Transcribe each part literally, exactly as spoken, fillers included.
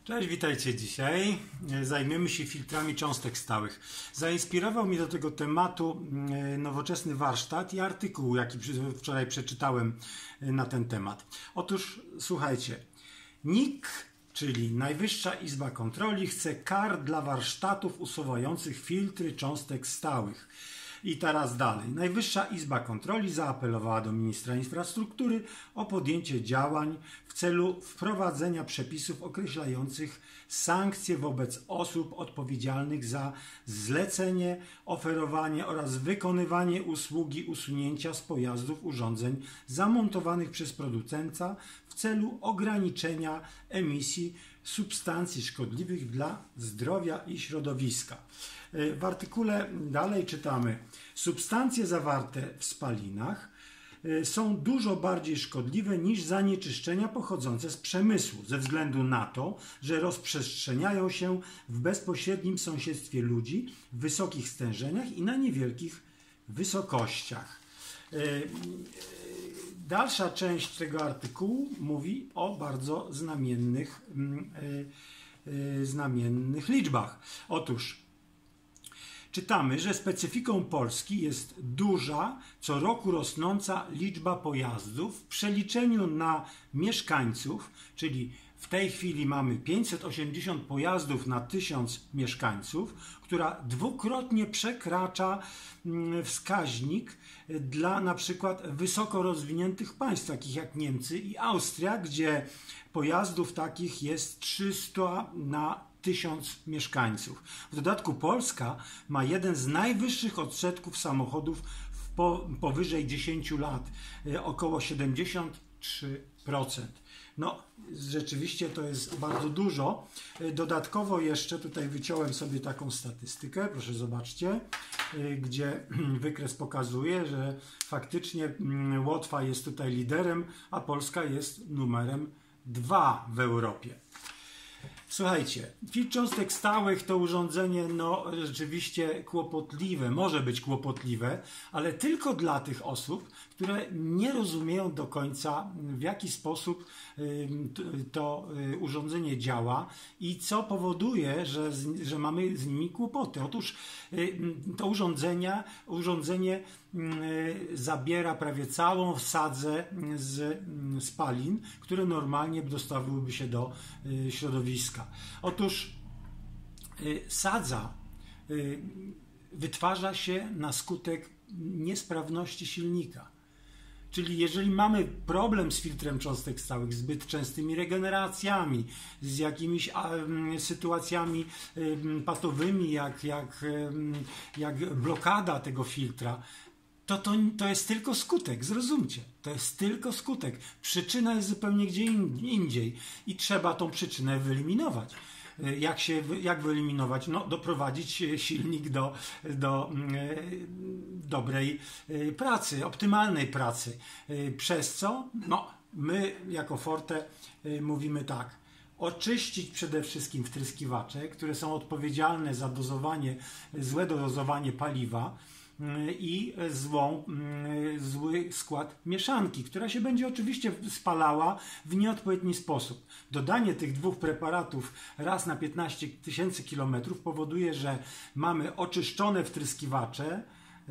Cześć, witajcie dzisiaj. Zajmiemy się filtrami cząstek stałych. Zainspirował mnie do tego tematu nowoczesny warsztat i artykuł, jaki wczoraj przeczytałem na ten temat. Otóż słuchajcie, N I C, czyli Najwyższa Izba Kontroli, chce kar dla warsztatów usuwających filtry cząstek stałych. I teraz dalej. Najwyższa Izba Kontroli zaapelowała do ministra infrastruktury o podjęcie działań w celu wprowadzenia przepisów określających sankcje wobec osób odpowiedzialnych za zlecenie, oferowanie oraz wykonywanie usługi usunięcia z pojazdów urządzeń zamontowanych przez producenta w celu ograniczenia emisji substancji szkodliwych dla zdrowia i środowiska. W artykule dalej czytamy: substancje zawarte w spalinach są dużo bardziej szkodliwe niż zanieczyszczenia pochodzące z przemysłu, ze względu na to, że rozprzestrzeniają się w bezpośrednim sąsiedztwie ludzi, w wysokich stężeniach i na niewielkich wysokościach. Dalsza część tego artykułu mówi o bardzo znamiennych, znamiennych liczbach. Otóż czytamy, że specyfiką Polski jest duża, co roku rosnąca liczba pojazdów w przeliczeniu na mieszkańców, czyli w tej chwili mamy pięćset osiemdziesiąt pojazdów na tysiąc mieszkańców, która dwukrotnie przekracza wskaźnik dla na przykład wysoko rozwiniętych państw, takich jak Niemcy i Austria, gdzie pojazdów takich jest trzysta na tysiąc mieszkańców. W dodatku Polska ma jeden z najwyższych odsetków samochodów w po, powyżej dziesięciu lat, około siedemdziesiąt trzy procent. No, rzeczywiście to jest bardzo dużo. Dodatkowo jeszcze tutaj wyciąłem sobie taką statystykę, proszę zobaczcie, gdzie wykres pokazuje, że faktycznie Łotwa jest tutaj liderem, a Polska jest numerem dwa w Europie. Słuchajcie, filtr cząstek stałych to urządzenie no rzeczywiście kłopotliwe, może być kłopotliwe, ale tylko dla tych osób, które nie rozumieją do końca, w jaki sposób to urządzenie działa i co powoduje, że, że mamy z nimi kłopoty. Otóż to urządzenie, urządzenie zabiera prawie całą sadzę z spalin, które normalnie dostawiłyby się do środowiska. Otóż sadza wytwarza się na skutek niesprawności silnika. Czyli jeżeli mamy problem z filtrem cząstek stałych, zbyt częstymi regeneracjami, z jakimiś sytuacjami patowymi, jak, jak, jak blokada tego filtra, To, to, to jest tylko skutek, zrozumcie, to jest tylko skutek. Przyczyna jest zupełnie gdzie indziej i trzeba tą przyczynę wyeliminować. Jak się, jak wyeliminować? No, doprowadzić silnik do, do dobrej pracy, optymalnej pracy. Przez co? No, my jako Forte mówimy tak: oczyścić przede wszystkim wtryskiwacze, które są odpowiedzialne za dozowanie, złe dozowanie paliwa, i złą, zły skład mieszanki, która się będzie oczywiście spalała w nieodpowiedni sposób. Dodanie tych dwóch preparatów raz na piętnaście tysięcy kilometrów powoduje, że mamy oczyszczone wtryskiwacze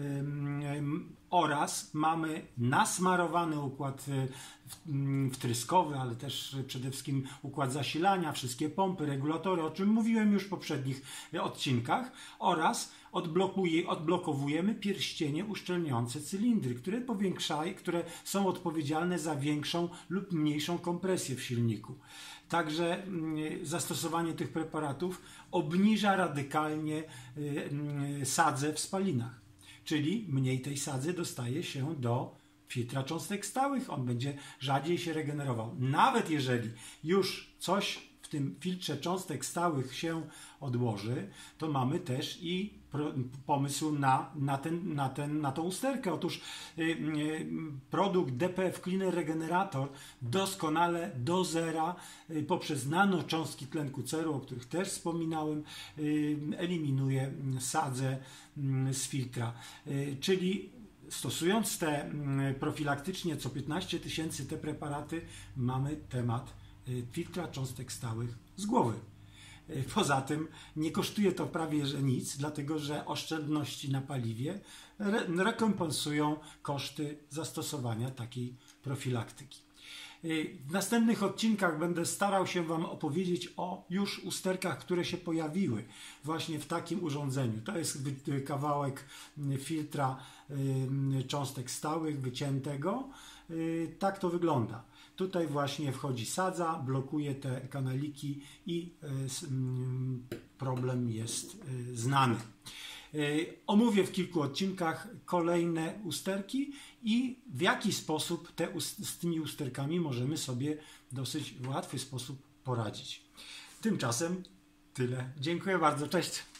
oraz mamy nasmarowany układ wtryskowy, ale też przede wszystkim układ zasilania, wszystkie pompy, regulatory, o czym mówiłem już w poprzednich odcinkach, oraz odblokuje, odblokowujemy pierścienie uszczelniające cylindry, które powiększają, które są odpowiedzialne za większą lub mniejszą kompresję w silniku. Także zastosowanie tych preparatów obniża radykalnie sadzę w spalinach. Czyli mniej tej sadzy dostaje się do filtra cząstek stałych, on będzie rzadziej się regenerował. Nawet jeżeli już coś w tym filtrze cząstek stałych się odłoży, to mamy też i pomysł na, na, ten, na, ten, na tą usterkę. Otóż yy, yy, produkt D P F Cleaner Regenerator doskonale do zera yy, poprzez nanocząstki tlenku ceru, o których też wspominałem, yy, eliminuje sadzę yy, z filtra. Yy, czyli stosując te yy, profilaktycznie co piętnaście tysięcy te preparaty, mamy temat filtra cząstek stałych z głowy. Poza tym nie kosztuje to prawie że nic, dlatego że oszczędności na paliwie re rekompensują koszty zastosowania takiej profilaktyki. W następnych odcinkach będę starał się Wam opowiedzieć o już usterkach, które się pojawiły właśnie w takim urządzeniu. To jest kawałek filtra cząstek stałych wyciętego. Tak to wygląda. Tutaj właśnie wchodzi sadza, blokuje te kanaliki i problem jest znany. Omówię w kilku odcinkach kolejne usterki i w jaki sposób te, z tymi usterkami możemy sobie w dosyć łatwy sposób poradzić. Tymczasem tyle. Dziękuję bardzo. Cześć.